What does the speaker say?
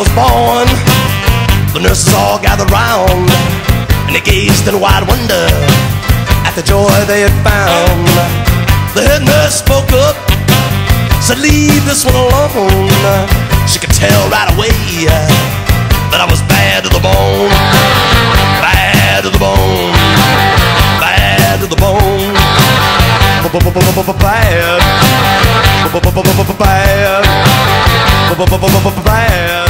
was born, the nurses all gathered round, and they gazed in wide wonder at the joy they had found. The head nurse spoke up, said, "Leave this one alone." She could tell right away that I was bad to the bone, bad to the bone, bad to the bone, bad, bad, bad.